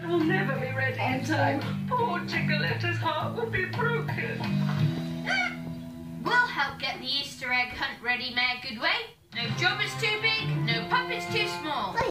But we'll never be ready in time. Poor Chicoletta's heart will be broken. We'll help get the Easter egg hunt ready, Mayor Goodway. No job is too big, no puppet's too small.